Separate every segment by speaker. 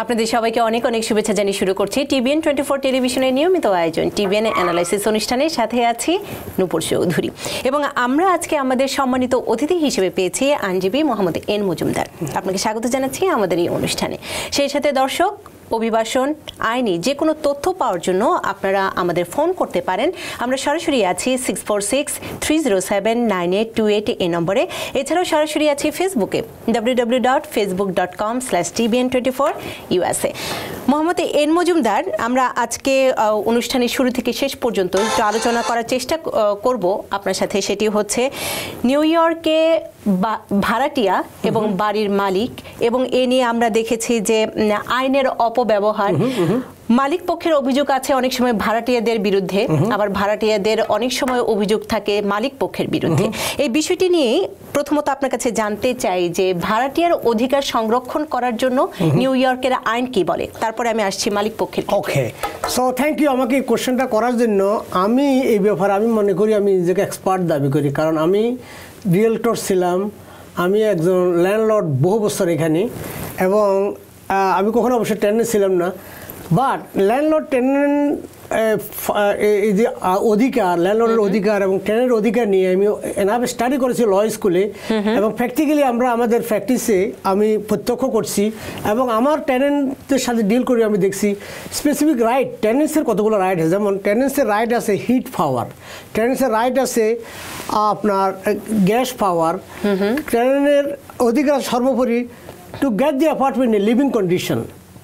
Speaker 1: আপনাদের সবাইকে অনেক অনেক শুভেচ্ছা জানিয়ে শুরু করছি টিভিএন 24 টেলিভিশনের নিয়মিত আয়োজন টিভিএন অ্যানালাইসিস অনুষ্ঠানের সাথে আছি নূপুর চৌধুরী এবং আমরা আজকে আমাদের সম্মানিত অতিথি হিসেবে পেয়েছি আইনজীবী মোহাম্মদ এন মজুমদার। আপনাকে স্বাগত জানাচ্ছি আমাদের এই অনুষ্ঠানে। সেই সাথে দর্শক অভিবাসন আইনি যে কোনো তথ্য পাওয়ার জন্য আপনারা আমাদের ফোন করতে পারেন। আমরা সরাসরি আছি 646-307-9828 এই নম্বরে। এছাড়াও সরাসরি আছি ফেসবুকে www.facebook.com/tvn24USA। মোহাম্মদ এন মজুমদার, আমরা আজকে অনুষ্ঠানের শুরু থেকে শেষ পর্যন্ত একটু আলোচনা করার চেষ্টা করব আপনার সাথে। সেটি হচ্ছে নিউ ইয়র্কে ভাড়াটিয়া এবং বাড়ির মালিক, এবং এ নিয়ে আমরা দেখেছি যে আইনের অপব্যবহার। মালিক পক্ষের অভিযোগ আছে অনেক সময় ভাড়াটিয়াদের বিরুদ্ধে, আবার ভাড়াটিয়াদের অনেক সময় অভিযোগ থাকে মালিক পক্ষের বিরুদ্ধে। এই বিষয়টি নিয়ে প্রথমত আপনার কাছে জানতে চাই যে ভাড়াটিয়ার অধিকার সংরক্ষণ করার জন্য নিউ ইয়র্কের আইন কি বলে, তারপরে আমি আসছি মালিক পক্ষের।
Speaker 2: ওকে, সো থ্যাংক ইউ আমাকে এই কোশ্চেনটা করার জন্য। আমি এই ব্যাপারে আমি মনে করি আমি নিজেকে এক্সপার্ট দাবি করি, কারণ আমি রিয়েলটর ছিলাম, আমি একজন ল্যান্ডলর্ড বহু বছর এখানে, এবং আমি কখনো অবশ্যই টেনেন্ট ছিলাম না। বাট ল্যান্ডলর্ড টেনেন্ট এই যে অধিকার, ল্যান্ডলর্ডের অধিকার এবং টেনেন্টের অধিকার নিয়ে আমি এনাফ স্টাডি করেছি ল স্কুলে, এবং প্র্যাকটিক্যালি আমরা আমাদের প্র্যাকটিসে আমি প্রত্যক্ষ করছি, এবং আমার টেনেন্টদের সাথে ডিল করে আমি দেখছি স্পেসিফিক রাইট, টেনেন্টসের কতগুলো রাইট আছে। যেমন টেনেন্টসের রাইট আছে হিট পাওয়ার, টেনেন্টসের রাইট আছে আপনার গ্যাস পাওয়ার, টেনেন্টের অধিকার সর্বোপরি to get the apartment in living condition,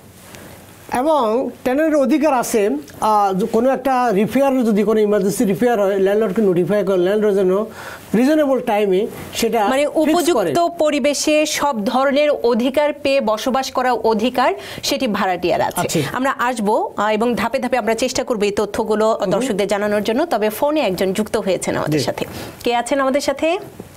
Speaker 2: এবং টেনেন্টের অধিকার আছে কোনো একটা রিপেয়ার, যদি কোনো ইমার্জেন্সি রিপেয়ার হয় ল্যান্ডলর্ডকে নোটিফাই করে ল্যান্ডলর্ড যেন রিজনেবল টাইমে সেটা,
Speaker 1: মানে উপযুক্ত পরিবেশে সব ধরনের অধিকার পেয়ে বসবাস করার অধিকার সেটি ভাড়াটিয়ার আছে। আমরা আসবো এবং ধাপে ধাপে আমরা চেষ্টা করবো এই তথ্যগুলো দর্শকদের জানানোর জন্য। তবে ফোনে একজন যুক্ত হয়েছেন আমাদের সাথে। কে আছেন আমাদের সাথে?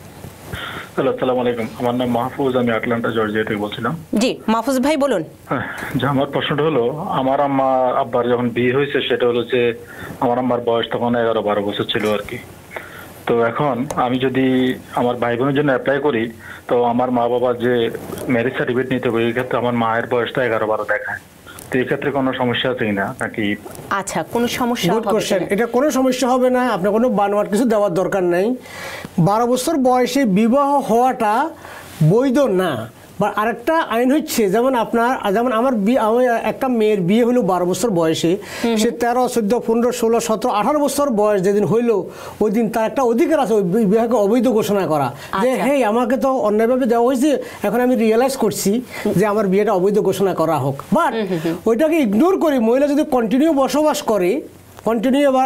Speaker 3: হ্যালো, আসসালামু আলাইকুম। আমার নাম মাহফুজ, আমি আটলান্টা জর্জিয়া থেকে বলছিলাম।
Speaker 1: জি মাহফুজ ভাই বলুন।
Speaker 3: হ্যাঁ, যে আমার প্রশ্নটা হলো, আমার আব্বার যখন বিয়ে হয়েছে সেটা হলো যে আমার আম্মার বয়স তখন 11-12 বছর ছিল আর কি। তো এখন আমি যদি আমার ভাই বোনের জন্য অ্যাপ্লাই করি, তো আমার মা বাবা যে ম্যারেজ সার্টিফিকেট নিতে হবে, এই ক্ষেত্রে আমার মায়ের বয়সটা 11-12 দেখায়। তো এই ক্ষেত্রে কোনো সমস্যা আছে কিনা নাকি?
Speaker 1: আচ্ছা, কোনো সমস্যা হবে না,
Speaker 2: এটা কোনো সমস্যা হবে না। আপনার কোনো বানোয়াট কিছু দেওয়ার দরকার নেই। 12 বছর বয়সে বিবাহ হওয়াটা বৈধ না। বা আরেকটা আইন হচ্ছে, যেমন আমার একটা মেয়ের বিয়ে হলো 12 বছর বয়সে, সে 13, 14, 15, 16, 17, 18 বছর বয়স যেদিন হইলো, ওই দিন তার একটা অধিকার আছে ওই বিবাহকে অবৈধ ঘোষণা করা, যে হ্যাঁ আমাকে তো অন্যায়ভাবে দেওয়া হয়েছে, এখন আমি রিয়েলাইজ করছি যে আমার বিয়েটা অবৈধ ঘোষণা করা হোক। বাট ওইটাকে ইগনোর করে মহিলা যদি কন্টিনিউ বসবাস করে, কন্টিনিউ আবার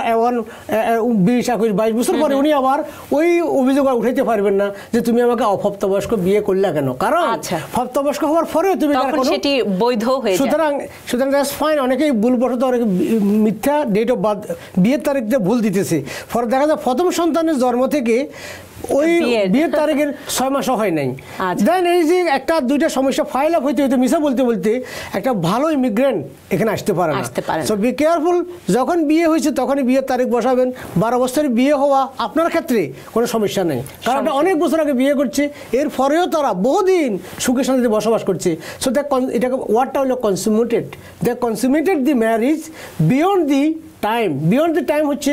Speaker 2: 20, 21, 22 বছর পরে উনি আবার ওই অভিযোগ উঠাইতে পারবেন না যে তুমি আমাকে অপ্রাপ্তবয়স্ক বিয়ে করলে কেন, কারণ প্রাপ্তবয়স্ক হওয়ার পরেও তুমি
Speaker 1: সেটি বৈধ হয়ে যায়।
Speaker 2: সুতরাং দ্যাটস ফাইন। অনেকেই ভুলবশত অনেকে মিথ্যা ডেট অফ বার্থ, বিয়ের তারিখ দিয়ে ভুল দিতেছে। পরে দেখা যায় প্রথম সন্তানের জন্ম থেকে ওই বিয়ের তারিখের 6 মাসও হয় নাই। দেন এই যে একটা দুইটা সমস্যা ফাইল আপ হইতে হইতে মিশা বলতে বলতে একটা ভালো ইমিগ্রেন্ট এখানে আসতে পারে না। সো বি কেয়ারফুল, যখন বিয়ে হয়েছে তখনই বিয়ের তারিখ বসাবেন। 12 বছরের বিয়ে হওয়া আপনার ক্ষেত্রে কোনো সমস্যা নেই, কারণ অনেক বছর আগে বিয়ে করছে, এর পরেও তারা বহুদিন সুখে শান্তিতে বসবাস করছে। সো এটাকে ওয়ার্ডটা হলো consummated, they consummated the marriage beyond the time হচ্ছে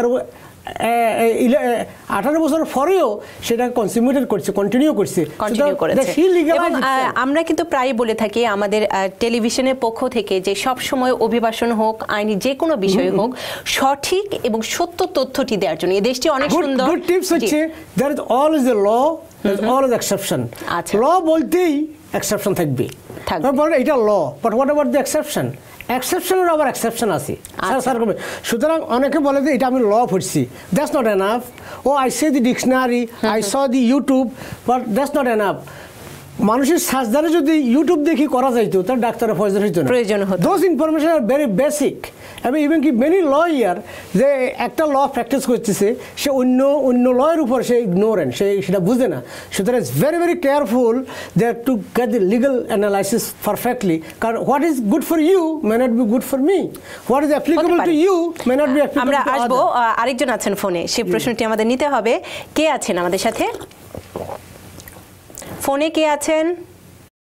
Speaker 2: 18 বছর পরেও সেটা কনসিউমেটেড করছে, কন্টিনিউ করছে।
Speaker 1: আমরা কিন্তু প্রায় বলে থাকি আমাদের টেলিভিশনের পক্ষ থেকে যে সব সময় অভিবাসন হোক, আইনি যে কোনো বিষয় হোক, সঠিক এবং সত্য তথ্যটি দেওয়ার জন্য। এই দেশটি অনেক সুন্দর।
Speaker 2: গুড টিপস হচ্ছে there is always a law, there is always exception. Law বলতেই এক্সেপশন থাকবে, এটা law, but what about the exception? এক্সেপশনের আবার এক্সেপশন আছে। সুতরাং অনেকে বলে যে এটা আমি ল পড়ছি, দ্যাটস নট এনাফ। ও I say the dictionary, I saw the YouTube, but that's not enough. মানুষের সার্জারি যদি ইউটিউব দেখি করা যাইতো, তার ডাক্তারের প্রয়োজন হতো। Those information are very basic. এবং ইভেন কি মেনি লয়ার যে একটা ল প্র্যাকটিস করতেছে, সে অন্য লয়ের উপর সে ইগনোরেন্ট, সেটা বুঝে না। সুতরাং it's very very careful that to get the legal analysis perfectly, কারণ what is good for you may not be good for me, what is applicable to you may not be applicable to other.
Speaker 1: আমরা আসবো, আরেকজন আছেন ফোনে, সেই প্রশ্নটি আমাদের নিতে হবে। কে আছেন আমাদের সাথে ফোনে? কে আছেন?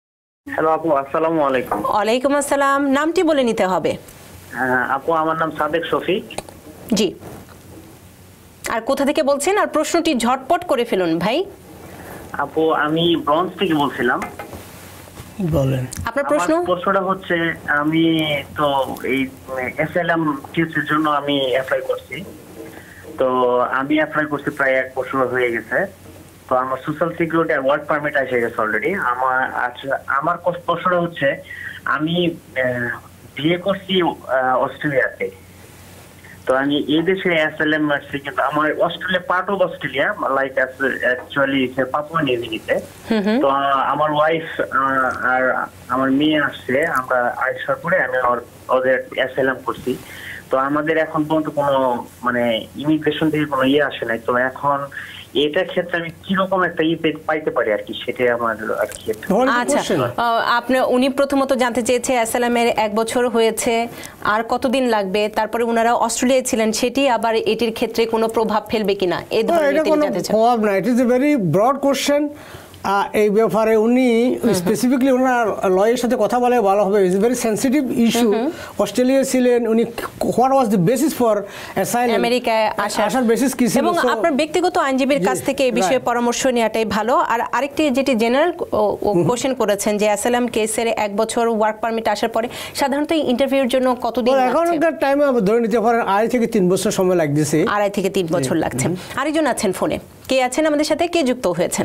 Speaker 4: হ্যালো আপু, আসসালামু আলাইকুম।
Speaker 1: ওয়ালাইকুম আসসালাম। নামটি বলে নিতে হবে।
Speaker 4: আপু আমার নাম সাদেক শফিক।
Speaker 1: জি, আর কোথা থেকে বলছেন, আর প্রশ্নটি ঝটপট করে ফেলুন ভাই।
Speaker 4: আপু আমি ব্রঞ্জ থেকে বলছিলাম।
Speaker 2: বলেন
Speaker 1: আপনার প্রশ্ন।
Speaker 4: প্রশ্নটা হচ্ছে, আমি তো এই এসএলএম কেসের জন্য আমি অ্যাপ্লাই করছি। তো আমি অ্যাপ্লাই করছি প্রায় 1 বছর হয়ে গেছে। তো আমার সোশ্যাল সিকিউরিটি আর ওয়ার্ক পারমিট এসে গেছে অলরেডি। আমার প্রশ্নটা হচ্ছে, আমি বিয়ে করছি অস্ট্রেলিয়াতে। তো আমি এই দেশে এসএলএম আসছি, কিন্তু আমার Australia part of Australia, like actually Papua New গিনিতে। তো আমার ওয়াইফ আর আমার মেয়ে আসছে, আমরা আসার পরে আমি ওদের এসএলএম করছি। তো আমাদের এখন পর্যন্ত কোনো মানে ইমিগ্রেশন থেকে কোনো আসে নাই। তো এখন এটার ক্ষেত্রে আমি কিরকম একটা পাইতে পারি আর কি, সেটাই আমার আর কি।
Speaker 1: আচ্ছা, উনি প্রথমত জানতে চেয়েছে অ্যাসালাম এর 1 বছর হয়েছে, আর কতদিন লাগবে, তারপরে ওনারা অস্ট্রেলিয়ায় ছিলেন, সেটি আবার এটির ক্ষেত্রে কোনো প্রভাব ফেলবে কিনা এই ধরনের তিনি জানতে চান।
Speaker 2: প্রভাব না, it is a very broad question. এই ব্যাপারে উনি স্পেসিফিকলি ওনার লয়ের সাথে কথা বলে ভালো হবে। It's very sensitive issue. Australia ছিলেন উনি, what was the basis for asylum,
Speaker 1: আমেরিকায় আসার
Speaker 2: বেসিস কি ছিল?
Speaker 1: এবং আপনার ব্যক্তিগত আইনজীবীর কাছ থেকে এই বিষয়ে পরামর্শ নেওয়াটাই ভালো। আর আরেকটি যেটি জেনারেল কোশ্চেন করেছেন যে অ্যাসাইলাম কেসের 1 বছর ওয়ার্ক পারমিট আসার পরে সাধারণত ইন্টারভিউর জন্য কতদিন লাগছে?
Speaker 2: এখনকার টাইমে ধরে নিতে পারেন 2.5 থেকে 3 বছর সময় লাগতেছে।
Speaker 1: 2.5 থেকে 3 বছর লাগছে। আরেকজন আছেন ফোনে, কে আছেন আমাদের সাথে, কে যুক্ত হয়েছেন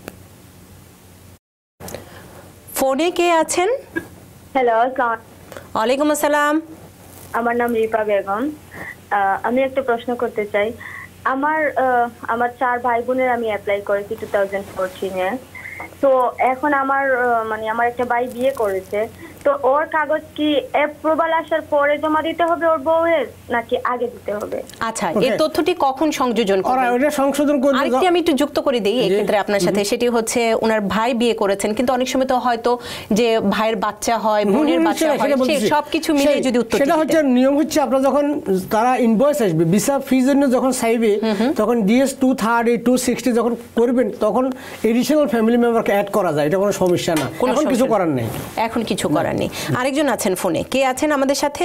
Speaker 1: ফোনে, কে আছেন?
Speaker 5: হ্যালো,
Speaker 1: ওয়ালাইকুম আসসালাম।
Speaker 5: আমার নাম রিপা বেগম। আমি একটা প্রশ্ন করতে চাই। আমার 4 ভাই বোনের আমি অ্যাপ্লাই করেছি 2014-এ। তো এখন আমার আমার একটা ভাই বিয়ে করেছে। তো ওর কাগজ কি অ্যাপ্রুভাল আসার পরে জমা দিতে হবে ওর বউয়ের, নাকি আগে দিতে হবে?
Speaker 1: আচ্ছা, এই তথ্যটি কখন সংযোজন করবেন?
Speaker 2: ওটা সংশোধন করতে
Speaker 1: আরেকটি আমি একটু যুক্ত করে দেই এই ক্ষেত্রে আপনার সাথে। সেটি হচ্ছে ওনার ভাই বিয়ে করেছেন, কিন্তু অনেক সময় তো হয়তো যে ভাইয়ের বাচ্চা হয়, বোনের বাচ্চা হয়, সবকিছু মিলিয়ে যদি উত্তর
Speaker 2: সেটা হচ্ছে নিয়ম হচ্ছে, আপনারা যখন তারা ইনভয়েস আসবে ভিসা ফি জন্য যখন চাইবে, তখন ডিএস 230 260 যখন করবেন, তখন এডিশনাল ফ্যামিলি মেম্বারকে অ্যাড করা যায়। এটা কোনো সমস্যা না, এখন কিছু করার নেই।
Speaker 1: এখন কিছু করার নেই। আরেকজন আছেন ফোনে, কে আছেন আমাদের সাথে?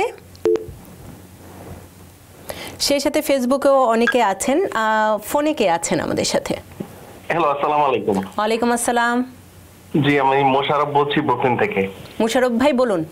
Speaker 1: সেই সাথে ফেসবুকেও অনেকে আছেন। ফোনে কে আছেন আমাদের সাথে?
Speaker 6: হ্যালো, আসসালামু আলাইকুম।
Speaker 1: ওয়ালাইকুম আসসালাম।
Speaker 6: জি, আমি মোশাররফ বলছি ব্রুকলিন থেকে।
Speaker 1: মোশাররফ ভাই বলুন।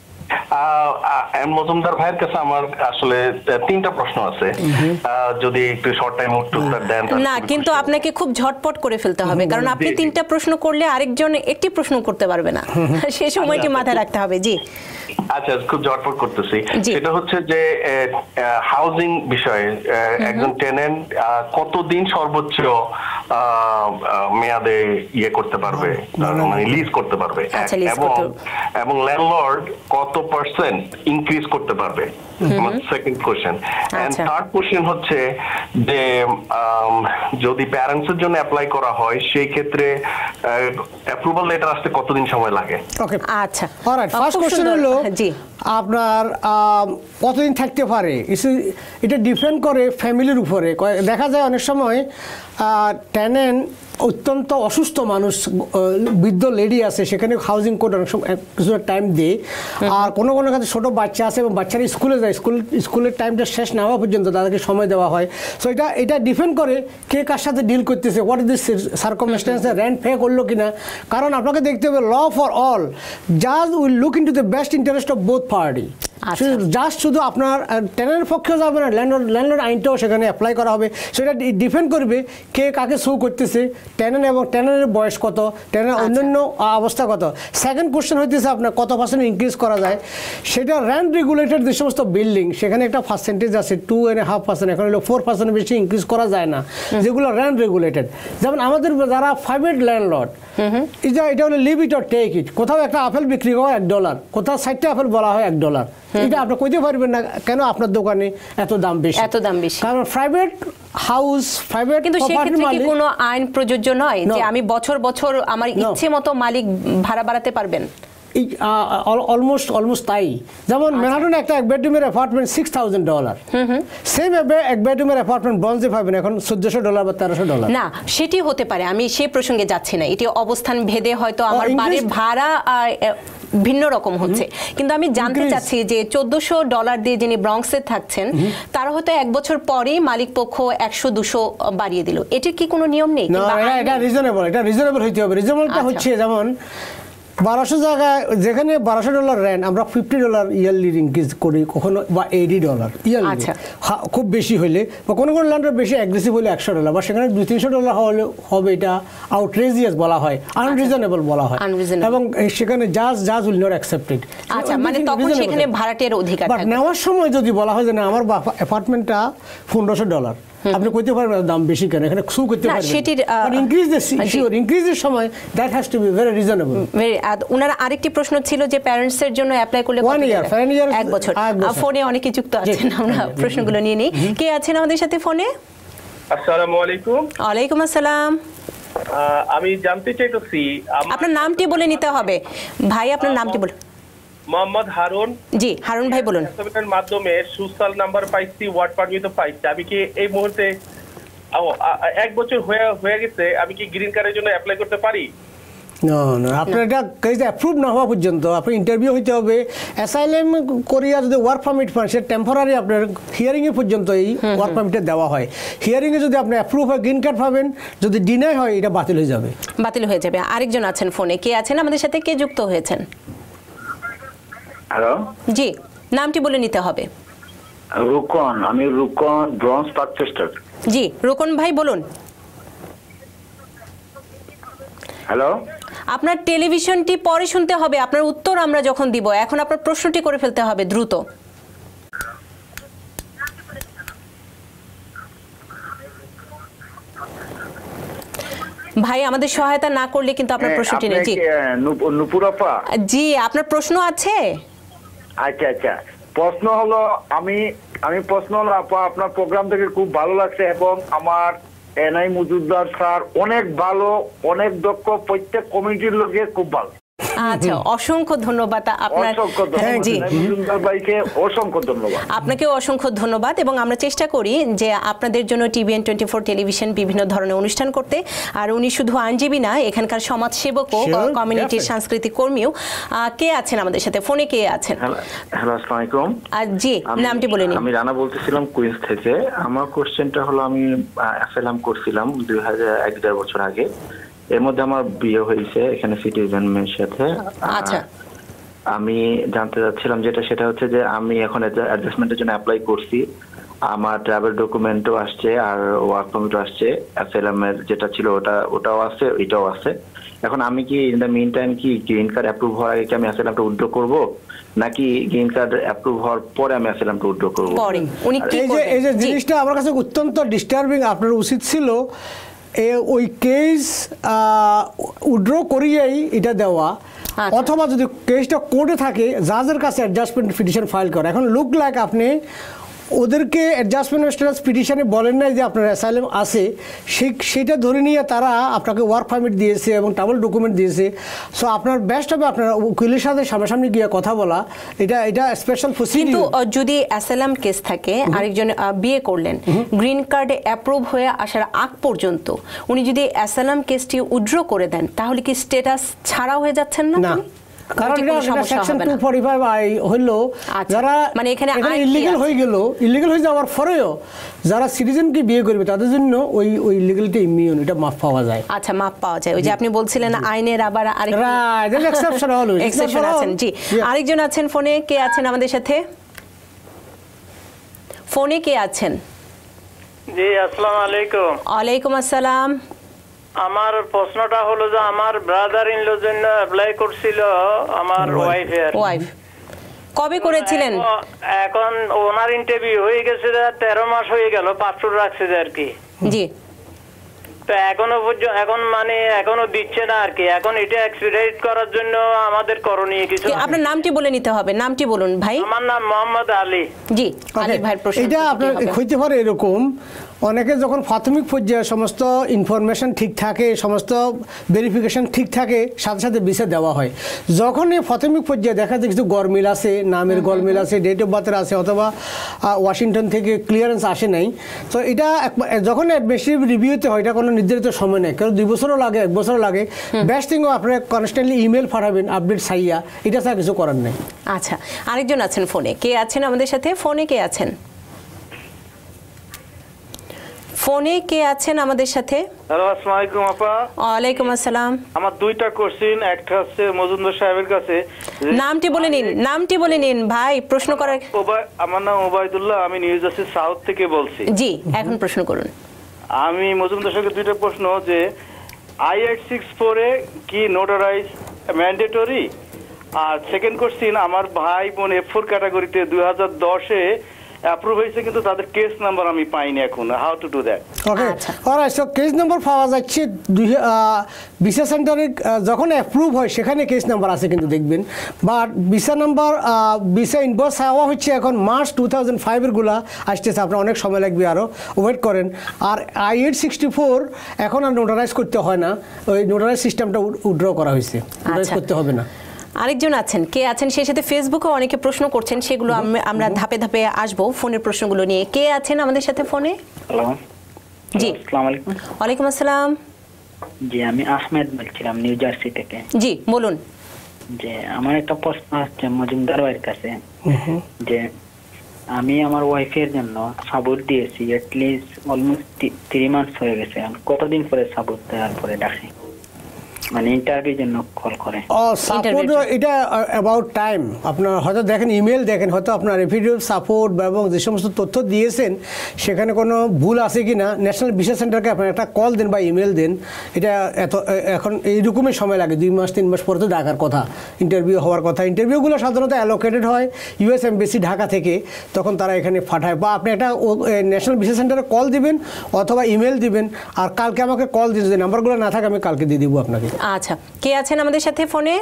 Speaker 6: মজুমদার ভাইয়ের কাছে আমার আসলে 3টা প্রশ্ন আছে, যদি একটু শর্ট টাইম উত্তর দেন।
Speaker 1: না, কিন্তু আপনাকে খুব ঝটপট করে ফেলতে হবে, কারণ আপনি 3টা প্রশ্ন করলে আরেকজন একটি প্রশ্ন করতে পারবে না। সেই সময়টি মাথায় রাখতে হবে। জি
Speaker 6: আচ্ছা, খুব ঝটপট করতেছি। সেটা হচ্ছে যে হাউজিং বিষয়ে একজন টেনেন্ট কতদিন সর্বোচ্চ মেয়াদে ইয়ে করতে পারবে, মানে লিজ করতে পারবে, এবং ল্যান্ডলর্ড কত পার্সেন্ট ইনক্রিজ করতে পারবে? Second question. And third question হচ্ছে যে যদি প্যারেন্টসের জন্য অ্যাপ্লাই করা হয়, সেই ক্ষেত্রে অ্যাপ্রুভাল লেটার আসতে কতদিন সময় লাগে?
Speaker 2: ওকে,
Speaker 1: আচ্ছা,
Speaker 2: অলরাইট। ফার্স্ট কোশ্চেন হলো আপনার কতদিন থাকতে পারে। এটা ডিপেন্ড করে ফ্যামিলির উপরে। দেখা যায় অনেক সময় টেনেন্ট অত্যন্ত অসুস্থ মানুষ, বৃদ্ধ লেডি আছে, সেখানে হাউজিং কোড অনেক সময় কিছুটা টাইম দেয়। আর কোনো কোনো ক্ষেত্রে ছোটো বাচ্চা আছে এবং বাচ্চারা স্কুলে যায়, স্কুলের টাইমটা শেষ না হওয়া পর্যন্ত তাদেরকে সময় দেওয়া হয়। সো এটা ডিপেন্ড করে কে কার সাথে ডিল করতেছে, what is this circumstance, rent pay করলো কিনা। কারণ আপনাকে দেখতে হবে ল ফর অল, জাজ will look into the best interest of both party. Just শুধু আপনার টেনেন্টের পক্ষেও যাবে না, ল্যান্ডলর্ড আইনটাও সেখানে অ্যাপ্লাই করা হবে। সেটা ডিপেন্ড করবে কে কাকে শো করতেছে, টেনেন্ট এবং টেনেন্টের বয়স কত, টেনেন্টের অন্যান্য অবস্থা কত। সেকেন্ড কোশ্চেন হইতেছে আপনার কত পার্সেন্ট ইনক্রিজ করা যায়। সেটা র্যান্ট রেগুলেটেড যে সমস্ত বিল্ডিং, সেখানে একটা পার্সেন্টেজ আছে 2.5%, এখন হলো 4% বেশি ইনক্রিজ করা যায় না, যেগুলো র্যান্ট রেগুলেটেড। যেমন আমাদের যারা প্রাইভেট ল্যান্ডলর্ড, এটা হলো leave it or take it. কোথাও একটা আপেল বিক্রি হয় $1, কোথাও 60টা আপেল বলা হয় $1। এটা আপনি কইতে পারবেন না কেন আপনার দোকানে এত দাম বেশি, কারণ প্রাইভেট হাউস, প্রাইভেট।
Speaker 1: কিন্তু সেক্ষেত্রে কি কোনো আইন প্রযোজ্য নয় যে আমি বছর বছর আমার ইচ্ছে মতো মালিক ভাড়া বাড়াতে পারবেন?
Speaker 2: অলমোস্ট তাই। যেমন ম্যানহাটনে একটা এক বেডরুমের অ্যাপার্টমেন্ট $6,000, সেম এক বেডরুমের অ্যাপার্টমেন্ট ব্রঞ্জে পাবেন এখন $1,400 বা $1,300।
Speaker 1: না, সেটি হতে পারে, আমি সেই প্রসঙ্গে যাচ্ছি না। এটি অবস্থান ভেদে হয়তো আমার বাড়ির ভাড়া ভিন্ন রকম হচ্ছে, কিন্তু আমি জানতে চাচ্ছি যে $1,400 দিয়ে যিনি ব্রঙ্কসে থাকছেন তারা হয়তো 1 বছর পরেই মালিক পক্ষ 100-200 বাড়িয়ে দিল, এটির কি কোনো নিয়ম নেই?
Speaker 2: এটা রিজনেবল হইতে হবে। রিজনেবলটা হচ্ছে যেমন 1200 জায়গায় যেখানে $1,200 রেন্ট, আমরা $50 ইয়ারলি ইনক্রিজ করি কখনো, বা $80 ইয়ারলি, খুব বেশি হলে বা কোনো ল্যান্ডের বেশি অ্যাগ্রেসিভ হলে $100, বা সেখানে $200-300 হলে হবে, এটা আউটরেজিয়াস বলা হয়, আনরিজনেবল বলা হয়, এবং সেখানে জাজ উইল নট অ্যাকসেপ্টেড।
Speaker 1: আচ্ছা, মানে তখন সেখানে ভাড়াটের অধিকার থাকবে।
Speaker 2: নেওয়ার সময় যদি বলা হয় যে না আমার অ্যাপার্টমেন্টটা $1,500, আপনি কইতে পারবেন দাম বেশি কেন, এখানে সু করতে পারবেন, বাট ইনক্রিজের সময় that has to be very reasonable.
Speaker 1: ওনার আরেকটি প্রশ্ন ছিল যে প্যারেন্টস এর জন্য অ্যাপ্লাই করলে 1 বছর। ফোনে অনেকে যুক্ত আছেন, আমরা প্রশ্নগুলো নিয়ে নিই। কে আছেন আমাদের সাথে ফোনে?
Speaker 7: আসসালামু আলাইকুম।
Speaker 1: ওয়ালাইকুম আসসালাম।
Speaker 7: আমি জানতে চাইতেছি
Speaker 1: আপনার নামটি বলে নিতে হবে ভাই, আপনার নামটি বলুন।
Speaker 7: মোহাম্মদ হারুন।
Speaker 1: জি হারুন ভাই বলুন।
Speaker 7: এর মাধ্যমে সোশ্যাল নাম্বার পাইছি, ওয়ার্ড পারমিটও পাইছি। আমি কি এই মুহূর্তে 1 বছর হয়ে গেছে, আমি কি গ্রিন কার্ডের জন্য অ্যাপ্লাই করতে পারি?
Speaker 2: না, আপনার এটা কেসে অ্যাপ্রুভ না হওয়া পর্যন্ত আপনি ইন্টারভিউ হইতে হবে। অ্যাসাইলাম করিয়া যদি ওয়ার্ক পারমিট পান, সে টেম্পোরারি আপনার হিয়ারিং এ পর্যন্ত এই ওয়ার্ক পারমিটে দেওয়া হয়। হিয়ারিং এ যদি আপনি অ্যাপ্রুভ হয় গ্রিন কার্ড পাবেন, যদি ডিনাই হয় এটা বাতিল হয়ে যাবে। আরেকজন আছেন ফোনে, কে আছেন আমাদের সাথে, কে যুক্ত হয়েছেন?
Speaker 8: হ্যালো,
Speaker 1: জি নামটি বলে নিতে হবে।
Speaker 8: রুকন, আমি রুকন, ব্রঞ্জ পার্কচেস্টার।
Speaker 1: জি রুকন ভাই বলুন।
Speaker 8: হ্যালো,
Speaker 1: আপনার টেলিভিশনটি পরে শুনতে হবে, আপনার উত্তর আমরা যখন দিব, এখন আপনার প্রশ্নটি করে ফেলতে হবে দ্রুত। ভাই আমাদের সহায়তা না করলে কিন্তু আপনার প্রশ্নটি নেই। জি
Speaker 8: নূপুর আপা,
Speaker 1: জি আপনার প্রশ্ন আছে?
Speaker 8: আচ্ছা, প্রশ্ন হলো আপা, আপনার প্রোগ্রাম থেকে খুব ভালো লাগছে, এবং আমার এনআই মজুমদার স্যার অনেক ভালো, অনেক দক্ষ, প্রত্যেক কমিটির লোকে খুব ভালো।
Speaker 1: আচ্ছা, অসংখ্য ধন্যবাদ আপনার। জি
Speaker 8: অসংখ্য ধন্যবাদ
Speaker 1: আপনাকেও অসংখ্য ধন্যবাদ। এবং আমরা চেষ্টা করি যে আপনাদের জন্য TVN24 টেলিভিশন বিভিন্ন ধরনের অনুষ্ঠান করতে। আর উনি শুধু আইনজীবী না, এখানকার সমাজসেবকও, কমিউনিটির সাংস্কৃতিক কর্মীও। কে আছেন আমাদের সাথে ফোনে, কে আছেন?
Speaker 9: হ্যালো, আসসালামু আলাইকুম।
Speaker 1: জি নামটি বলে নিন।
Speaker 9: আমি রানা বলতেছিলাম কুইন্স থেকে। আমার কোশ্চেনটা হলো, আমি অ্যাসাইলাম করছিলাম 1.5 বছর আগে। এর মধ্যে আমার বিয়ে হয়েছে এখানে সিটিজেন মেয়ের সাথে।
Speaker 1: আচ্ছা,
Speaker 9: আমি জানতে চাচ্ছিলাম সেটা হচ্ছে যে আমি এখন অ্যাডজাস্টমেন্টের জন্য অ্যাপ্লাই করছি, আমার ট্রাভেল ডকুমেন্টও আসছে আর ওয়ার্ক পারমিটও আসছে, অ্যাসাইলামের যেটা ছিল ওটাও আছে, এটাও আছে। এখন আমি কি ইন দ্য মিন টাইম কি গ্রিন কার্ড অ্যাপ্রুভ হওয়ার আগে কি আমি অ্যাসাইলামটা উইথড্র করব, নাকি গ্রিন কার্ড অ্যাপ্রুভ হওয়ার পরে আমি অ্যাসাইলামটা উইথড্র করব?
Speaker 2: এই যে জিনিসটা আমার কাছে অত্যন্ত ডিস্টার্বিং। আপনার উচিত ছিল ওই কেস উইথড্র করিয়েই এটা দেওয়া, অথবা যদি কেসটা কোর্টে থাকে জাজের কাছে অ্যাডজাস্টমেন্ট পিটিশন ফাইল করা। এখন লুক লাইক আপনি ওদেরকে অ্যাডজাস্টমেন্ট স্ট্যাটাস পিটিশনে বলেন নাই যে আপনার অ্যাসাইলাম আছে, সেটা ধরে নিয়ে তারা আপনাকে ওয়ার্ক পারমিট দিয়েছে এবং ট্রাভেল ডকুমেন্ট দিয়েছে। সো আপনার বেস্ট হবে আপনার উকিলের সাথে সামনাসামনি গিয়ে কথা বলা। এটা স্পেশাল প্রসিডিউর।
Speaker 1: কিন্তু যদি অ্যাসাইলাম কেস থাকে, আরেকজন বিয়ে করলেন, গ্রিন কার্ডে অ্যাপ্রুভ হয়ে আসার আগ পর্যন্ত উনি যদি অ্যাসাইলাম কেসটি উইথড্র করে দেন, তাহলে কি স্ট্যাটাস ছাড়া হয়ে যাচ্ছেন না?
Speaker 2: কারণ সেকশন 245 হলো, যারা মানে এখানে ইলিগাল হয়ে যাওয়ার পরেও যারা সিটিজেনকে বিয়ে করবে তাদের জন্য ওই লিগ্যালিটি ইমিউন, এটা মাফ পাওয়া যায়।
Speaker 1: আচ্ছা, মাফ পাওয়া যায়। ওই যে আপনি বলছিলেন আইনের আবার এক্সেপশন আছেন। জি আরেকজন আছেন ফোনে, কে আছেন আমাদের সাথে ফোনে, কে আছেন?
Speaker 10: জি আসসালামু আলাইকুম।
Speaker 1: ওয়ালাইকুম আসসালাম।
Speaker 10: আমার প্রশ্নটা হলো যে আমার ব্রাদার ইন লর জন্য অ্যাপ্লাই করছিল আমার ওয়াইফ।
Speaker 1: কবে করেছিলেন?
Speaker 10: এখন ওনার ইন্টারভিউ হয়ে গেছে, 13 মাস হয়ে গেল, পাসপোর্ট রাখছে আর কি।
Speaker 1: জি,
Speaker 10: তো এখনো দিচ্ছে না আর কি। এখন এটা এক্সপিডাইট করার জন্য আমাদের করণীয় কিছু?
Speaker 1: আপনার নামটি বলে নিতে হবে। নামটি বলুন ভাই।
Speaker 10: আমার নাম মোহাম্মদ আলী।
Speaker 1: জি, আলী ভাইয়ের প্রশ্ন।
Speaker 2: এটা আপনার হইতে পারে এরকম, অনেকে যখন প্রাথমিক পর্যায়ে সমস্ত ইনফরমেশন ঠিক থাকে, সমস্ত ভেরিফিকেশন ঠিক থাকে, সাথে সাথে ভিসা দেওয়া হয়। যখন এই প্রাথমিক পর্যায়ে দেখা যায় কিছু গরমিল আছে, নামের গরমিল আছে, ডেট অফ বার্থের আছে, অথবা ওয়াশিংটন থেকে ক্লিয়ারেন্স আসে নাই, তো এটা যখন অ্যাডমিনিস্ট্রেটিভ রিভিউতে হয়, এটা কোনো নির্ধারিত সময় নেই, কারণ 2 বছরও লাগে, 1 বছরও লাগে। বেস্ট থিংও আপনারা কনস্ট্যান্টলি ইমেল পাঠাবেন আপডেট চাইয়া, এটা ছাড়া কিছু করার নেই।
Speaker 1: আচ্ছা, আরেকজন আছেন ফোনে। কে আছেন আমাদের সাথে? ফোনে কে আছেন? ফোনে কে আছেন আমাদের সাথে?
Speaker 11: হ্যালো, আসসালামু আলাইকুম আপা।
Speaker 1: ওয়ালাইকুম আসসালাম।
Speaker 11: আমার 2টা কোশ্চেন, একটা হচ্ছে মজুমদার সাহেবের কাছে।
Speaker 1: নামটি বলে নিন, নামটি বলে নিন ভাই, প্রশ্ন করার।
Speaker 11: আমার নাম ওবায়দুল্লাহ, আমি নিউ জার্সি সাউথ থেকে বলছি।
Speaker 1: জি, এখন প্রশ্ন করুন।
Speaker 11: আমি মজুমদার সাহেবকে 2টা প্রশ্ন, যে I-864 এ কি নোটারাইজ ম্যান্ডেটরি? আর সেকেন্ড কোশ্চেন, আমার ভাই বোন F4 ক্যাটাগরিতে 2010-এ অ্যাপ্রুভ হয়েছে, কিন্তু তাদের কেস নাম্বার আমি পাইনি এখন। How to do that?
Speaker 2: Okay, alright. So case number পাওয়া যাচ্ছে ভিসা সেন্টারে যখন অ্যাপ্রুভ হয় সেখানে কেস নাম্বার আছে কিন্তু দেখবেন, but visa number visa invoice চাওয়া হচ্ছে এখন মার্চ 2005 গুলা আসতেছে, আপনার অনেক সময় লাগবে, আরও ওয়েট করেন। আর I-864 এখন আর নোটারাইজ করতে হয় না, ওই নোটারাইজ সিস্টেমটা উইথড্র করা হয়েছে, নোটারাইজ করতে হবে না।
Speaker 1: আরেকজন আছেন, কে আছেন? সেই সাথে ফেসবুকে অনেকে প্রশ্ন করছেন, সেগুলো আমরা ধাপে ধাপে আসবো ফোনের প্রশ্নগুলো নিয়ে। কে আছেন আমাদের সাথে ফোনে?
Speaker 12: হ্যালো,
Speaker 1: জি,
Speaker 12: আসসালামু আলাইকুম।
Speaker 1: ওয়ালাইকুম আসসালাম।
Speaker 12: জি, আমি আহমেদ বলছিলাম নিউ জার্সি থেকে।
Speaker 1: জি, বলুন।
Speaker 12: যে আমার একটা প্রশ্ন আছে মজুমদার ভাইয়ের কাছে, যে আমি আমার ওয়াইফের জন্য সাপোর্ট দিয়েছি, এটলিস্ট অলমোস্ট 3 মান্থস হয়ে গেছে। কতদিন পরে সাপোর্ট দেওয়ার পরে ডাকে, মানে ইন্টারভিউর জন্য কল করে?
Speaker 2: সাপোর্ট এটা অ্যাবাউট টাইম। আপনার হয়তো দেখেন, ইমেল দেখেন, হয়তো আপনার এফিডেভিট সাপোর্ট এবং যে সমস্ত তথ্য দিয়েছেন সেখানে কোনো ভুল আছে কি না, ন্যাশনাল ভিসা সেন্টারকে আপনার একটা কল দেন বা ইমেল দেন। এটা এখন এইরকমই সময় লাগে, 2 মাস 3 মাস পরে তো ডাকার কথা, ইন্টারভিউ হওয়ার কথা। ইন্টারভিউগুলো সাধারণত অ্যালোকেটেড হয় US এমবেসি ঢাকা থেকে, তখন তারা এখানে পাঠায়। বা আপনি একটা ন্যাশনাল ভিসা সেন্টারে কল দিবেন অথবা ইমেল দিবেন, আর কালকে আমাকে কল দিয়ে, যদি নাম্বারগুলো না থাকে আমি কালকে দিয়ে দিব আপনাকে।
Speaker 1: আচ্ছা, কে আছেন আমাদের সাথে ফোনে?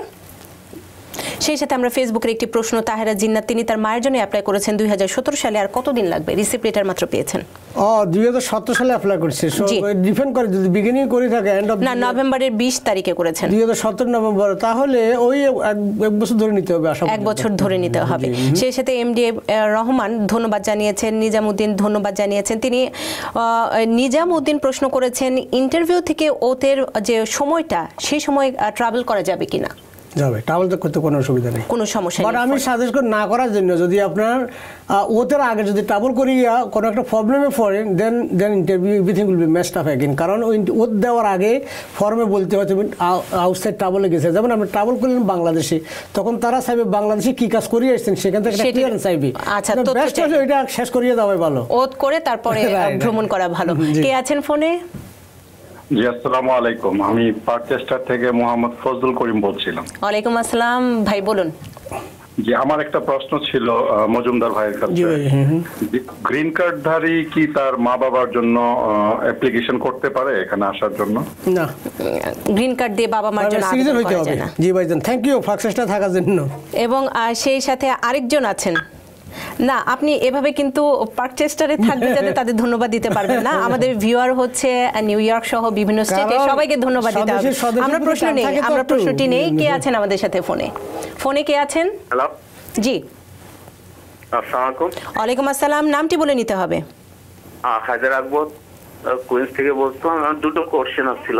Speaker 1: সেই সাথে আমরা ফেসবুকের একটি প্রশ্ন, তাহেরা জিন্নাত, তিনি তার মায়ের জন্য অ্যাপ্লাই করেছেন 2017 সালে, আর কতদিন লাগবে? রিসিপ্ট লেটার মাত্র পেয়েছেন।
Speaker 2: 2017 সালে অ্যাপ্লাই করছে, সো ডিপেন্ড করে যদি বিগিনিং করে থাকে এন্ড অফ
Speaker 1: না, নভেম্বরের 20 তারিখে করেছেন,
Speaker 2: 2017 নভেম্বর, তাহলে ওই 1 বছর ধরে নিতে হবে, আশা
Speaker 1: 1 বছর ধরে নিতে হবে। সেই সাথে এমডি রহমান ধন্যবাদ জানিয়েছেন, নিজামউদ্দিন ধন্যবাদ জানিয়েছেন। তিনি নিজামউদ্দিন প্রশ্ন করেছেন, ইন্টারভিউ থেকে ওতের যে সময়টা, সেই সময় ট্রাভেল করা যাবে কিনা?
Speaker 2: যাবে, ট্রাভেল তো করতে কোনো অসুবিধা নেই,
Speaker 1: কোনো সমস্যা নেই।
Speaker 2: বাট আমি সাজেস্ট করি না করার জন্য, যদি আপনার ওদের আগে যদি ট্রাভেল করিয়া কোনো একটা প্রবলেমে পড়েন, then interview everything will be messed up again. কারণ ওত দেওয়ার আগে ফর্মে বলতে হয় তুমি আউটসাইড ট্রাভেলে গেছে, যেমন আপনি ট্রাভেল করলেন বাংলাদেশে, তখন তারা চাইবে বাংলাদেশে কি কাজ করিয়ে আসছেন, সেখান থেকে ক্লিয়ারেন্স চাইবে।
Speaker 1: আচ্ছা,
Speaker 2: বেস্ট হলো এটা শেষ করিয়ে দেওয়াই ভালো,
Speaker 1: ওত করে তারপরে ভ্রমণ করা ভালো। কে আছেন ফোনে?
Speaker 13: জি, আসসালামু আলাইকুম। আমি পার্কচেস্টার থেকে মোহাম্মদ ফজলুল করিম বলছিলাম।
Speaker 1: ওয়ালাইকুম আসসালাম ভাই, বলুন।
Speaker 13: জি, আমার একটা প্রশ্ন ছিল মজুমদার ভাইয়ের কাছে। গ্রিন কার্ডধারী কি তার মা বাবার জন্য অ্যাপ্লিকেশন করতে পারে এখানে আসার জন্য?
Speaker 2: না,
Speaker 1: গ্রিন কার্ড দিয়ে বাবা মার জন্য আবেদন করা যায় না।
Speaker 2: জি ভাইজান, থ্যাংক ইউ পার্কচেস্টার থাকার জন্য।
Speaker 1: এবং সেই সাথে আরেকজন আছেন, না আপনি এভাবে কিন্তু পার্কচেস্টারে থাকবে যাতে তাদের ধন্যবাদ দিতে পারবেন না। আমাদের ভিউয়ার হচ্ছে নিউ ইয়র্ক সহ বিভিন্ন স্টেটে, সবাইকে ধন্যবাদ দিতে হবে। আমরা প্রশ্নটি নেই। কে আছেন আমাদের সাথে ফোনে? ফোনে কে আছেন?
Speaker 14: হ্যালো,
Speaker 1: জি,
Speaker 14: আসসালামু আলাইকুম।
Speaker 1: ওয়ালাইকুম আসসালাম। নামটি বলে নিতে হবে।
Speaker 14: হায়দার আকবর, কুইন্স থেকে বলছিলাম। আমার 2টো কোশ্চেন ছিল।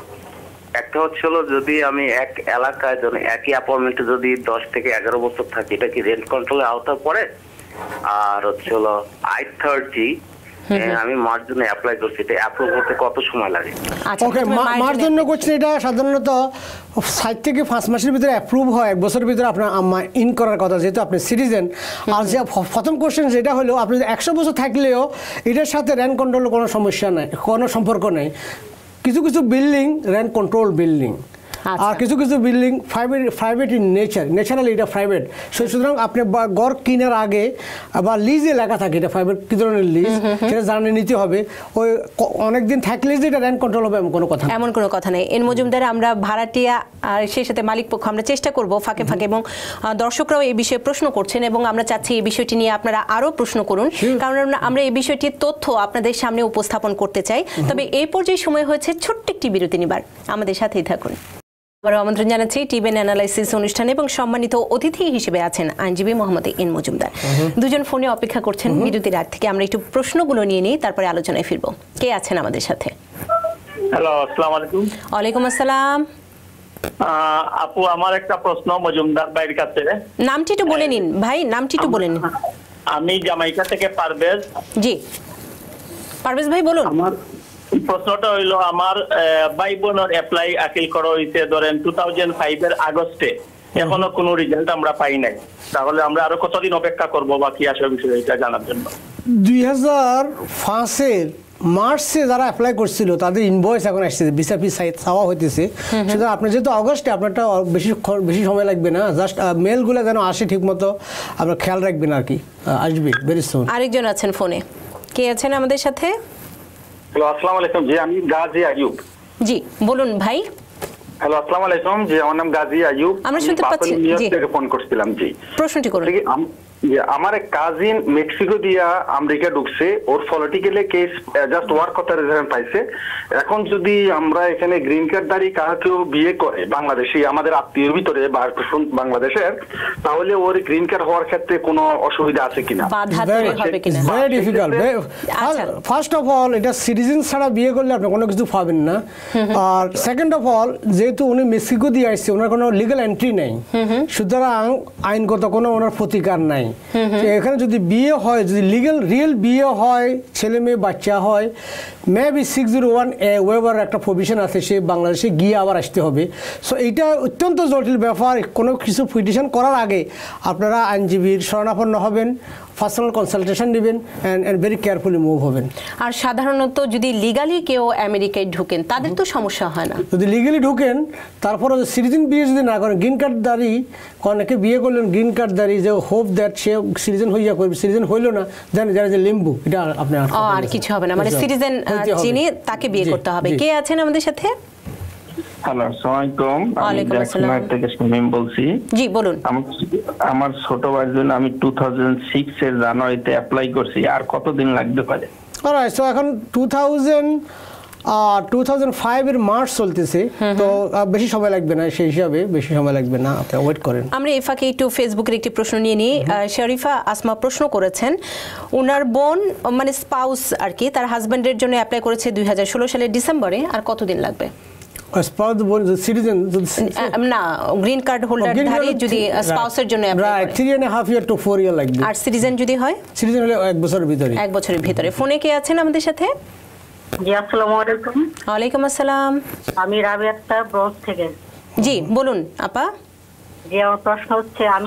Speaker 14: একটা হচ্ছিল, যদি আমি এক এলাকায় একই অ্যাপার্টমেন্টে যদি 10 থেকে 11 বছর থাকি, এটা কি রেন্ট কন্ট্রোলের আওতায় পড়ে? আর হচ্ছিল I-30, আমি মার জন্য অ্যাপ্লাই করছি, এটা অ্যাপ্রুভ হতে কত সময় লাগে?
Speaker 2: ওকে, মার জন্য করছেন, এটা সাধারণত 7 থেকে 5 মাসের ভিতরে অ্যাপ্রুভ হয়, 1 বছরের ভিতরে আপনার ইন করার কথা, যেহেতু আপনি সিটিজেন। আর যে প্রথম কোশ্চেন যেটা হলো, আপনি 100 বছর থাকলেও এটার সাথে রেন্ট কন্ট্রোলের কোনো সমস্যা নাই, কোনো সম্পর্ক নেই। কিছু কিছু বিল্ডিং রেন্ট কন্ট্রোল বিল্ডিং, আর কিছু কিছু বিল্ডিং প্রাইভেট ইন ন্যাচারালি এটা প্রাইভেট। সুতরাং আপনি ঘর কেনার আগে বা লিজে লেখা থাকে এটা প্রাইভেট কি ধরনের লিজ সেটা জানে নিতে হবে। ওই অনেকদিন থাকলে যে এটা রেন্ট কন্ট্রোল হবে এমন কোনো কথা
Speaker 1: নেই। এন মজুমদার, আমরা ভাড়াটিয়া আর সেই সাথে মালিক পক্ষ আমরা চেষ্টা করব ফাঁকে ফাঁকে, এবং দর্শকরাও এই বিষয়ে প্রশ্ন করছেন এবং আমরা চাচ্ছি এই বিষয়টি নিয়ে আপনারা আরো প্রশ্ন করুন, কারণ আমরা এই বিষয়টির তথ্য আপনাদের সামনে উপস্থাপন করতে চাই। তবে এই পর্যায়ে সময় হয়েছে ছোট্ট একটি বিরতি নিবার, আমাদের সাথেই থাকুন। আবারও আমন্ত্রণ জানাচ্ছি টিভেন অ্যানালাইসিস অনুষ্ঠানে এবং সম্মানিত অতিথি হিসেবে আছেন আইনজীবী মোহাম্মদ এন মজুমদার। দুজন ফোনে অপেক্ষা করছেন বিরতির আগ থেকে। আমরা একটু প্রশ্নগুলো নিয়ে নিই, তারপরে আলোচনায় ফিরবো। কে আছেন আমাদের সাথে?
Speaker 15: হ্যালো, আসসালামু আলাইকুম।
Speaker 1: ওয়ালাইকুম আসসালাম।
Speaker 15: আপু, আমার একটা প্রশ্ন মজুমদার ভাইয়ের কাছে।
Speaker 1: নামটি একটু বলে নিন ভাই, নামটি একটু বলে নিন।
Speaker 15: আমি জামাইকা থেকে পারভেজ।
Speaker 1: জি পারভেজ ভাই বলুন।
Speaker 15: আমার প্রশ্নটা হইলো, আমার ভাই বোনের অ্যাপ্লাই আকিল করা হয়েছে ধরেন 2005 এর আগস্টে, এখনো কোনো রেজাল্ট আমরা পাই নাই। তাহলে আমরা আরো কতদিন অপেক্ষা করব বা কি আসলে বিষয় এটা জানার জন্য?
Speaker 2: 2005 এর মার্চে যারা অ্যাপ্লাই করছিল তাদের ইনভয়েস এখন আসছে, ভিসা ফি চাওয়া হইতেছে। সুতরাং আপনি যেহেতু অগস্টে, আপনারটা বেশি সময় লাগবে না, জাস্ট মেলগুলো যেন আসে ঠিক মতো আপনার খেয়াল রাখবেন আর কি, আসবে ভেরি সুন।
Speaker 1: আরেকজন আছেন ফোনে, কে আছেন আমাদের সাথে?
Speaker 13: হ্যালো, আসসালামু আলাইকুম। জি, আমি গাজী আইয়ুব।
Speaker 1: জি বলুন ভাই।
Speaker 13: হ্যালো, আসসালামু আলাইকুম। জি, আমার নাম গাজী আইয়ুব।
Speaker 1: আমরা শুনতে পাচ্ছি।
Speaker 13: জি, থেকে ফোন করছিলাম। জি,
Speaker 1: প্রশ্নটি করুন।
Speaker 13: আমার এক কাজিন মেক্সিকো দিয়া আমেরিকা ঢুকছে, ওর পলিটিক্যালি কেস জাস্ট ওয়ার্ক করতে রেজাল্ট পাইছে। এখন যদি আমরা এখানে গ্রিন কার্ড দাঁড়ি কাউকেও বিয়ে করে বাংলাদেশি আমাদের আত্মীয়ের ভিতরে বা বাংলাদেশের, তাহলে ওর গ্রিন কার্ড হওয়ার ক্ষেত্রে কোনো অসুবিধা আছে কিনা?
Speaker 2: Very difficult. First of all, এটা সিটিজেন ছাড়া বিয়ে করলে আপনি কোনো কিছু পাবেন না। আর সেকেন্ড অফ অল, যেহেতু উনি মেক্সিকো দিয়ে আসছে, ওনার কোনো লিগাল এন্ট্রি নেই, সুতরাং আইনগত কোনো ওনার প্রতিকার নাই। এখানে যদি বিয়ে হয়, যদি রিয়েল বিয়ে হয়, ছেলে মেয়ে বাচ্চা হয়, মেবি 601A ওয়েবার একটা প্রভিশন আছে, সে বাংলাদেশে গিয়ে আবার আসতে হবে। সো এইটা অত্যন্ত জটিল ব্যাপার। কোনো কিছু পিটিশন করার আগে আপনারা আইনজীবীর শরণাপন্ন হবেন, পার্সোনাল কনসালটেশন নেবেন এন্ড ভেরি কেয়ারফুলি মুভ হবেন।
Speaker 1: আর সাধারণত যদি লিগালি কেউ আমেরিকায় ঢুকেন তাদের তো সমস্যা হয় না।
Speaker 2: যদি লিগালি ঢুকেন, তারপরে সিটিজেন বিয়ে যদি না করেন, গ্রিন কার্ড দাঁড়ি অনেকে বিয়ে করলেন গ্রিন কার্ড দাঁড়ি, যে হোপ দ্যাট সে সিটিজেন হইয়া করবে, সিটিজেন হইল না, দেন যারা যে লিম্বু, এটা আপনি
Speaker 1: আর কিছু হবে না, মানে সিটিজেন চিনি তাকে বিয়ে করতে হবে। কে আছেন আমাদের সাথে?
Speaker 16: হ্যালো, আসসালামু আলাইকুম। আমি ঢাকা থেকে শামীম বলছি।
Speaker 1: জি বলুন।
Speaker 16: আমার ছোট ভাইয়ের জন্য আমি 2006 এর জানুয়ারিতে অ্যাপ্লাই করছি, আর কতদিন লাগতে পারে?
Speaker 2: অলরাইট, সো এখন 2005 এর মার্চ চলতেছে, তো বেশি সময় লাগবে না, সেই হিসাবে বেশি সময় লাগবে না, আপনি ওয়েট করেন।
Speaker 1: আমরা এই ফাঁকে একটু ফেসবুকের একটি প্রশ্ন নিয়ে নিই। শরীফা আসমা প্রশ্ন করেছেন, ওনার বোন মানে স্পাউস আর কি, তার হাজবেন্ডের জন্য অ্যাপ্লাই করেছে 2016 সালের ডিসেম্বরে, আর কতদিন লাগবে?
Speaker 2: সিটিজেন
Speaker 1: না, গ্রিন কার্ড হোল্ডার ধারী যদি স্পাউসের জন্য অ্যাপ্লাই করে
Speaker 2: 3.5 ইয়ার টু 4 ইয়ার লাগবে।
Speaker 1: আর সিটিজেন যদি হয়?
Speaker 2: সিটিজেন হলে 1 বছরের ভিতরে।
Speaker 1: 1 বছরের ভিতরে। ফোনে কে আছেন আমাদের সাথে?
Speaker 17: জি, আসসালামু আলাইকুম।
Speaker 1: ওয়ালাইকুম আসসালাম।
Speaker 17: আমি রাবি আক্তার ব্রজ থেকে।
Speaker 1: জি বলুন আপা।
Speaker 17: জি, আমার প্রশ্ন হচ্ছে, আমি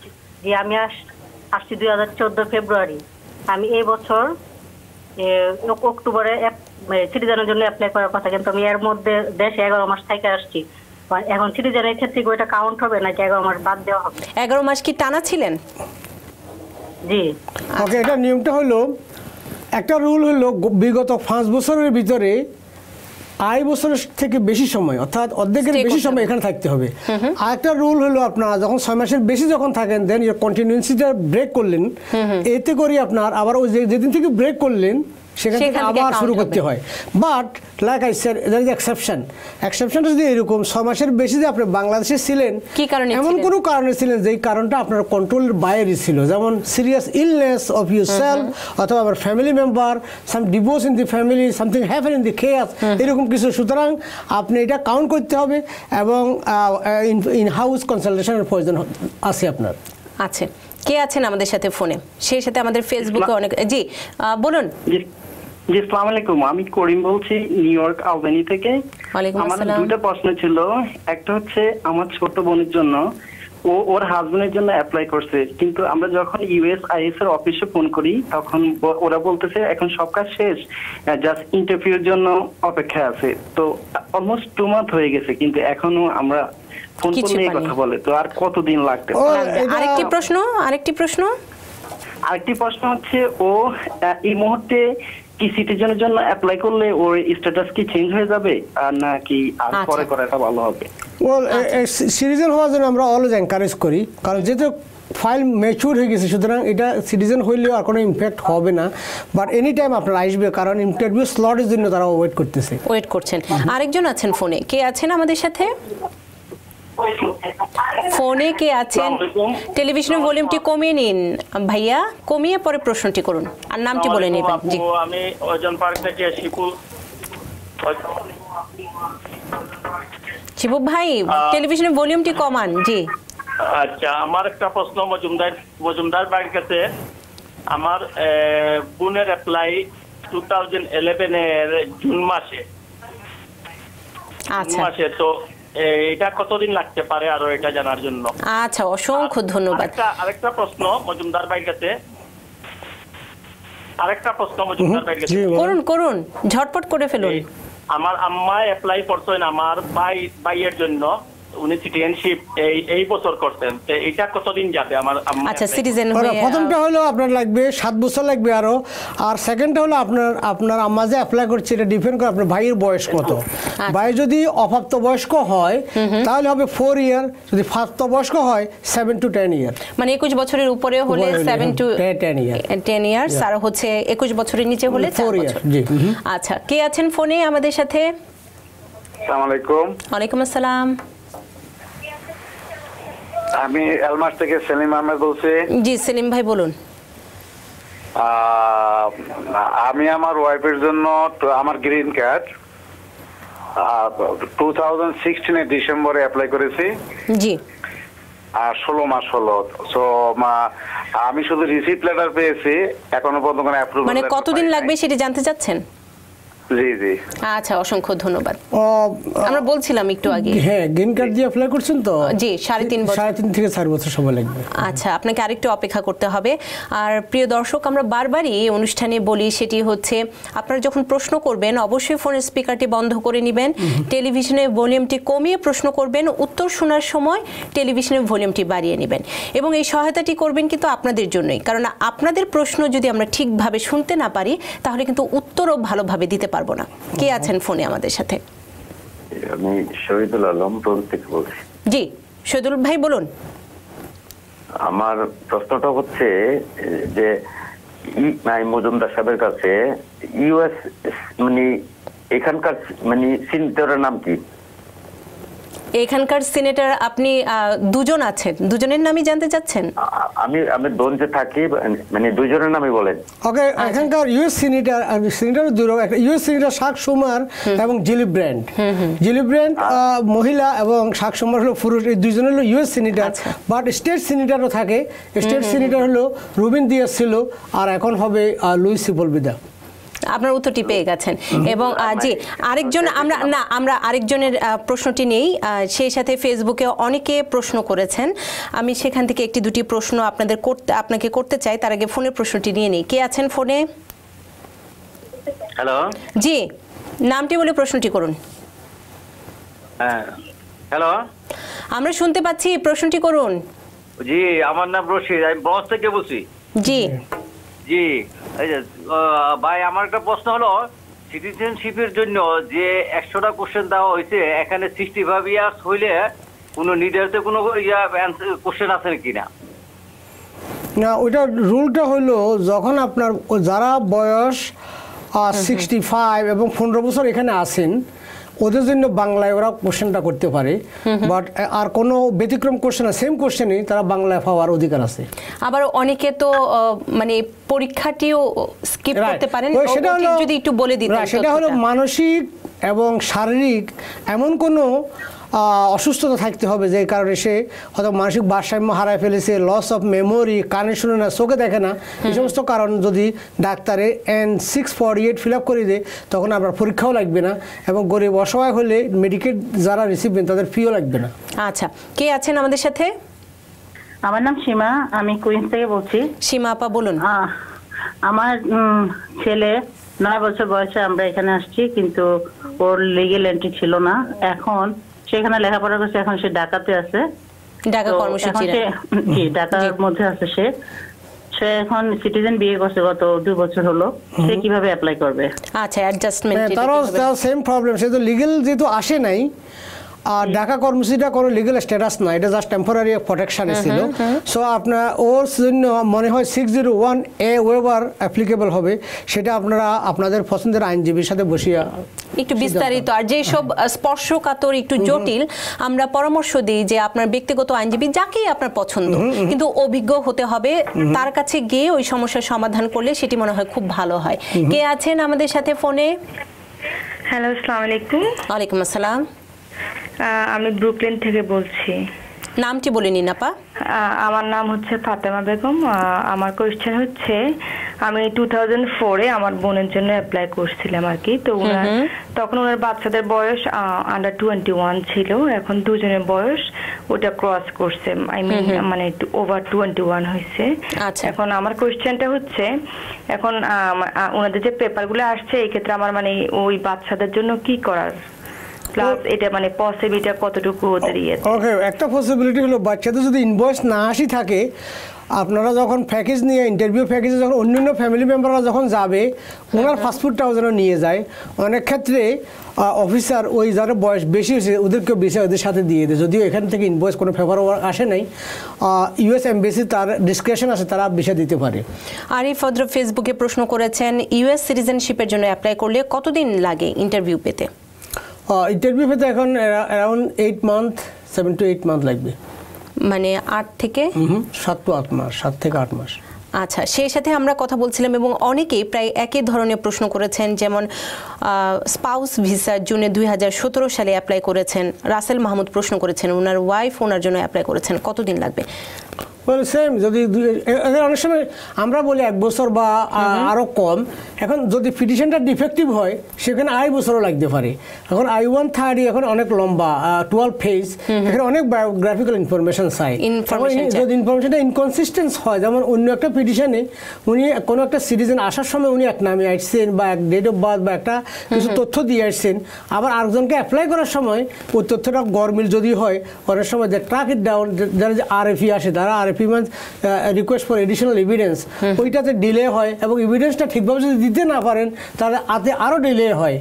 Speaker 17: আসছি 2014 ফেব্রুয়ারি। আমি এই বছর অক্টোবরে সিটিজেনের জন্য অ্যাপ্লাই করার কথা, কিন্তু আমি এর মধ্যে দেশে 11 মাস থেকে আসছি। এখন সিটিজেনের ক্ষেত্রে ওইটা কাউন্ট হবে নাকি 11 মাস বাদ দেওয়া হবে?
Speaker 1: 11 মাস কি টানা ছিলেন?
Speaker 17: জি।
Speaker 2: ওকে, এটা নিয়মটা হলো, একটা রুল হলো বিগত 5 বছরের ভিতরে 2.5 বছরের থেকে বেশি সময়, অর্থাৎ অর্ধেকের বেশি সময় এখানে থাকতে হবে। আর একটা রুল হলো, আপনারা যখন 6 মাসের বেশি যখন থাকেন, দেন কন্টিনিউয়াসিটা ব্রেক করলেন, এতে করে আপনার আবার ওই যেদিন থেকে ব্রেক করলেন সেখান থেকে আবার শুরু করতে হয়। But like I said, there is এক্সেপশনটা যদি এরকম 6 মাসের বেশি যে আপনি বাংলাদেশে ছিলেন,
Speaker 1: কি কারণে
Speaker 2: এমন কোনো কারণে ছিলেন যেই কারণটা আপনার কন্ট্রোলের বাইরে ছিল, যেমন serious illness of yourself, অথবা আপনার family member, some divorce in the family, something happen in the chaos, এরকম কিছু। সুতরাং আপনি এটা কাউন্ট করতে হবে এবং ইন হাউস কনসালটেশনের প্রয়োজন আছে আপনার।
Speaker 1: আছে। কে আছেন আমাদের সাথে ফোনে? সেই সাথে আমাদের ফেসবুকে অনেক। জি বলুন।
Speaker 18: জি, আসসালামু আলাইকুম। আমি করিম বলছি, নিউ ইয়র্ক আলবেনি থেকে। আমার দুটো প্রশ্ন ছিল। একটা হচ্ছে, আমার ছোট বোনের জন্য ওর হাজবেন্ডের জন্য অ্যাপ্লাই করছে, কিন্তু আমরা যখন ইউএসআইএস এর অফিসে ফোন করি তখন ওরা বলতেছে এখন সব কাজ শেষ, জাস্ট ইন্টারভিউর জন্য অপেক্ষায় আছে। তো অলমোস্ট 2 মান্থ হয়ে গেছে, কিন্তু এখনো আমরা ফোন করলে কথা বলে। তো আর কতদিন লাগতে পারে?
Speaker 1: আরেকটি প্রশ্ন
Speaker 18: হচ্ছে ও এই মুহূর্তে কি সিটিজেনের জন্য অ্যাপ্লাই করলে ওর স্ট্যাটাস কি চেঞ্জ হয়ে যাবে আর নাকি আর পরে করাটা ভালো হবে?
Speaker 2: সিটিজেন হওয়ার জন্য আমরা অলওয়েজ এনকারেজ করি, কারণ যেহেতু ফাইল ম্যাচিউর হয়ে গেছে, সুতরাং এটা সিটিজেন হইলেও আর কোনো ইম্প্যাক্ট হবে না। বাট এনি টাইম আপনারা আসবে, কারণ ইন্টারভিউ স্লটের জন্য তারা ওয়েট করছেন।
Speaker 1: আরেকজন আছেন ফোনে, কে আছেন আমাদের সাথে? ফোনে কে আছেন? টেলিভিশনের ভলিউমটি কমিয়ে নিন ভাইয়া, কমিয়ে পরে প্রশ্নটি করুন আর নামটি বলে নেবেন। জি,
Speaker 15: আমি ওজন পার্ক থেকে
Speaker 1: শিবু ভাই, টেলিভিশনের ভলিউমটি কমান। জি
Speaker 15: আচ্ছা, আমার একটা প্রশ্ন মজুমদার ভাইয়ের কাছে। আমার বোনের অ্যাপ্লাই 2011 এর জুন মাসে। তো এটা কতদিন লাগতে পারে আরো এটা জানার জন্য?
Speaker 1: আচ্ছা, অসংখ্য ধন্যবাদ।
Speaker 15: আরেকটা প্রশ্ন মজুমদার ভাইয়ের কাছে।
Speaker 1: করুন, ঝটপট করে ফেলুন।
Speaker 15: আমার আম্মা অ্যাপ্লাই করছেন আমার ভাইয়ের জন্য, উনি সিটিজেনশিপ এই বছর করতেন, এটা কতদিন যাবে আমার আম্মা?
Speaker 1: আচ্ছা, সিটিজেন
Speaker 2: প্রথমটা হলো আপনার লাগবে 7 বছর লাগবে আরো, আর সেকেন্ডটা হলো আপনার আম্মা যে অ্যাপ্লাই করছে এটা ডিপেন্ড করে আপনার ভাইয়ের বয়স কত। ভাই যদি অপ্রাপ্ত বয়স্ক হয় তাহলে হবে 4 ইয়ার, যদি প্রাপ্তবয়স্ক হয় 7 to 10 ইয়ার।
Speaker 1: মানে 21 বছরের উপরে হলে 7 to 10 ইয়ার্স, আর হচ্ছে 21 বছরের নিচে হলে 4 বছর। আচ্ছা, কে আছেন ফোনে আমাদের সাথে?
Speaker 8: আসসালামু আলাইকুম।
Speaker 1: ওয়ালাইকুম আসসালাম।
Speaker 8: আমি এলমাস থেকে সেলিম আহমেদ বলছি।
Speaker 1: জি সেলিম ভাই বলুন।
Speaker 8: আমি আমার ওয়াইফের জন্য আমার গ্রিন কার্ড 2016 এর ডিসেম্বরে অ্যাপ্লাই করেছি।
Speaker 1: জি।
Speaker 8: আর 16 মাস হলো। সো আমি শুধু রিসিপ্ট লেটার পেয়েছি, এখনো পর্যন্ত কোনো অ্যাপ্রুভাল।
Speaker 1: মানে কতদিন লাগবে সেটা জানতে চাচ্ছেন?
Speaker 8: জি জি।
Speaker 1: আচ্ছা, অসংখ্য ধন্যবাদ। আমরা বলছিলাম একটু আগে,
Speaker 2: হ্যাঁ গ্রিন কার্ড দিয়ে অ্যাপ্লাই করছেন তো?
Speaker 1: জি, 3.5
Speaker 2: থেকে 4 বছর সময় লাগবে।
Speaker 1: আচ্ছা, আপনাকে আরেকটু অপেক্ষা করতে হবে। আর প্রিয় দর্শক, আমরা বারবারই এই অনুষ্ঠানে বলি, সেটি হচ্ছে আপনারা যখন প্রশ্ন করবেন অবশ্যই ফোনের স্পিকারটি বন্ধ করে নেবেন, টেলিভিশনের ভলিউমটি কমিয়ে প্রশ্ন করবেন, উত্তর শোনার সময় টেলিভিশনের ভলিউমটি বাড়িয়ে নেবেন, এবং এই সহায়তাটি করবেন কিন্তু আপনাদের জন্যই, কারণ আপনাদের প্রশ্ন যদি আমরা ঠিকভাবে শুনতে না পারি তাহলে কিন্তু উত্তরও ভালোভাবে দিতে পারবো না। কে আছেন ফোনে আমাদের সাথে?
Speaker 19: আমি শহীদুল আলম থেকে বলছি।
Speaker 1: জি শহীদুল ভাই বলুন।
Speaker 19: আমার প্রশ্নটা হচ্ছে যে মজুমদার সাহেবের কাছে ইউএস মানে এখানকার মানে সিনেটরের নাম কি?
Speaker 1: এখানকার সিনেটর আপনি দুজন আছেন, দুজনের নামই জানতে চাচ্ছেন?
Speaker 19: আমি দোনজে থাকি, মানে দুজনের নামই বলেন।
Speaker 2: ওকে, এখানকার ইউএস সিনেটর দুটো, একটা ইউএস সিনেটর শাক সুমার এবং জিলি ব্র্যান্ড। জিলি ব্র্যান্ড মহিলা এবং শাক সুমার হলো পুরুষ, এই দুইজন হলো ইউএস সিনেটর। বাট স্টেট সিনেটরও থাকে, স্টেট সিনেটর হলো রুবিন দিয়াস ছিল, আর এখন হবে লুইস সিপলবিদা।
Speaker 1: আপনার উত্তরটি পেয়ে গেছেন। এবং জি আরেকজন, আমরা আরেকজনের প্রশ্নটি নেই, সেই সাথে ফেসবুকে অনেকে প্রশ্ন করেছেন, আমি সেখান থেকে একটি দুটি প্রশ্ন আপনাকে করতে চাই। তার আগে ফোনের প্রশ্নটি নিয়ে নিই। কে আছেন ফোনে?
Speaker 20: হ্যালো।
Speaker 1: জি, নামটি বলে প্রশ্নটি করুন।
Speaker 20: হ্যাঁ হ্যালো,
Speaker 1: আমরা শুনতে পাচ্ছি, প্রশ্নটি করুন।
Speaker 20: জি, আমার নাম রশিদ, আমি ব্রঞ্জ থেকে বলছি।
Speaker 1: জি
Speaker 20: জি, এই যে ভাই, আমার একটা প্রশ্ন হলো, সিটিজেনশিপের জন্য যে 100টা কোশ্চেন দেওয়া হয়েছে, এখানে 65 ইয়ার্স হইলে কোনো নির্ধারিত কোনো কোশ্চেন আছে কিনা?
Speaker 2: না, ওইটা রুলটা হলো যখন আপনার যারা বয়স 65 এবং 15 বছর এখানে আসেন, ওদের জন্য বাংলায় ওরা কোশ্চেনটা করতে পারে। বাট আর কোনো ব্যতিক্রম কোশ্চেন, সেম কোশ্চেনই তারা বাংলায় পাওয়ার অধিকার আছে।
Speaker 1: আবার অনেকে তো মানে পরীক্ষাটিও স্কিপ করতে পারেন,
Speaker 2: সেটা হলো
Speaker 1: যদি একটু বলে দিতেন।
Speaker 2: সেটা হলো মানসিক এবং শারীরিক এমন কোনো অসুস্থতা থাকতে হবে যে কারণে সে হয়তো মানসিক ভারসাম্য হারায় ফেলেছে, লস অফ মেমোরি, কানে শুনে না, চোখে দেখে না, এই সমস্ত কারণ যদি ডাক্তারে N648 ফিল আপ করে দেয় তখন আপনার পরীক্ষাও লাগবে না, এবং গরিব অসহায় হলে মেডিকেল যারা রিসিভবেন তাদের ফিও লাগবে না।
Speaker 1: আচ্ছা, কে আছেন আমাদের সাথে?
Speaker 17: আমার নাম সীমা, আমি কুইন্স থেকে বলছি।
Speaker 1: সীমা আপা বলুন।
Speaker 17: আমার ছেলে 9 বছর বয়সে আমরা এখানে আসছি, কিন্তু ওর লিগ্যাল এন্ট্রি ছিল না। এখন সেখানে লেখাপড়া করছে, এখন সে ঢাকাতে আছে,
Speaker 1: ঢাকা কর্মসূচি।
Speaker 17: জি, ঢাকার মধ্যে আছে সে। সে এখন সিটিজেন বিয়ে করছে গত 2 বছর হলো। সে কিভাবে অ্যাপ্লাই করবে?
Speaker 1: আচ্ছা, অ্যাডজাস্টমেন্ট।
Speaker 2: তারও সেম প্রবলেম, সে তো লিগ্যাল যেহেতু আসে নাই, আর ঢাকা কর্মসূচিটা কোনো লিগ্যাল স্ট্যাটাস না, এটা জাস্ট টেম্পোরারি প্রোটেকশনে ছিল। সো আপনার ওর জন্য মনে হয় 601A ওয়েভার অ্যাপ্লিকেবল হবে, সেটা আপনারা আপনাদের পছন্দের আইনজীবীর সাথে বসিয়া
Speaker 1: একটু বিস্তারিত, আর যেসব স্পর্শকাতর একটু জটিল আমরা পরামর্শ দিই যে আপনার ব্যক্তিগত আইনজীবী যাকেই আপনার পছন্দ, কিন্তু অভিজ্ঞ হতে হবে, তার কাছে গিয়ে ওই সমস্যার সমাধান করলে সেটি মনে হয় খুব ভালো হয়। কে আছেন আমাদের সাথে ফোনে?
Speaker 21: হ্যালো, আসসালামু আলাইকুম।
Speaker 1: ওয়ালাইকুম আসসালাম।
Speaker 21: আমি ব্রুকলিন থেকে বলছি।
Speaker 1: নামটি বলে নিন আপা।
Speaker 21: আমার নাম হচ্ছে ফাতেমা বেগম। আমার কোয়েশ্চেন হচ্ছে, আমি 2004-এ আমার বোনের জন্য অ্যাপ্লাই করছিলাম আর কি। তো তখন ওনার বাচ্চাদের বয়স আন্ডার 21 ছিল, এখন দুজনের বয়স ওটা ক্রস করছে, আই মিন মানে ওভার 21 হয়েছে। এখন আমার কোয়েশ্চেনটা হচ্ছে, এখন ওনাদের যে পেপারগুলো আসছে, এই ক্ষেত্রে আমার মানে ওই বাচ্চাদের জন্য কি করার, প্লাস এটা মানে পসিবিলিটি কতটুকু ওদের ইয়ে।
Speaker 2: ওকে, একটা পসিবিলিটি হলো বাচ্চাদের যদি ইনভয়েস না আসি থাকে, আপনারা যখন প্যাকেজ নিয়ে ইন্টারভিউ প্যাকেজে যখন অন্যান্য ফ্যামিলি মেম্বাররা যখন যাবে, ওনার পাসপোর্টটাও যেন নিয়ে যায়। অনেক ক্ষেত্রে অফিসার ওই যারা বয়স বেশি হয়েছে ওদেরকেও বেশি ওদের সাথে দিয়ে দেয়, যদিও এখান থেকে ইনভয়েস কোনো পেপার আসে নাই। ইউএস এমবেসি তার ডিসক্রিপশন আছে, তারা বিষয় দিতে পারে।
Speaker 1: আরিফ ভদ্র ফেসবুকে প্রশ্ন করেছেন, ইউএস সিটিজেনশিপের জন্য অ্যাপ্লাই করলে কতদিন লাগে ইন্টারভিউ পেতে?
Speaker 2: ইন্টারভিউ পেতে এখন অ্যারাউন্ড 8 মান্থ, 7 to 8 মান্থ লাগবে,
Speaker 1: মানে 8 থেকে
Speaker 2: 7 to 8 মাস, 7 থেকে 8 মাস।
Speaker 1: আচ্ছা, সেই সাথে আমরা কথা বলছিলাম এবং অনেকেই প্রায় একই ধরনের প্রশ্ন করেছেন, যেমন স্পাউস ভিসা জুনে 2017 সালে অ্যাপ্লাই করেছেন। রাসেল মাহমুদ প্রশ্ন করেছেন, ওনার ওয়াইফ ওনার জন্য অ্যাপ্লাই করেছেন, কতদিন লাগবে?
Speaker 2: সেম, যদি অনেক সময় আমরা বলি 1 বছর বা আরও কম। এখন যদি পিটিশনটা ডিফেক্টিভ হয়, সেখানে 2 বছরও লাগতে পারে। এখন I-130 এখন অনেক লম্বা, 12 পেজ, এখানে অনেক বায়োগ্রাফিক্যাল ইনফরমেশন চাই। যদি ইনফরমেশনটা ইনকনসিস্টেন্স হয়, যেমন অন্য একটা পিটিশনে উনি কোনো একটা সিটিজেন আসার সময় উনি এক নামে আসছেন বা এক ডেট অফ বার্থ বা একটা কিছু তথ্য দিয়ে আসছেন, আবার আরেকজনকে অ্যাপ্লাই করার সময় ওই তথ্যটা গরমিল যদি হয়, অনেক সময় যে ট্রাক ইট ডাউন, যারা যে RFE আসে, তারা রিকোয়েস্ট ফর এডিশনাল এভিডেন্স, ওইটাতে ডিলে হয় এবং এভিডেন্সটা ঠিকভাবে যদি দিতে না পারেন তাহলে আরো ডিলে হয়।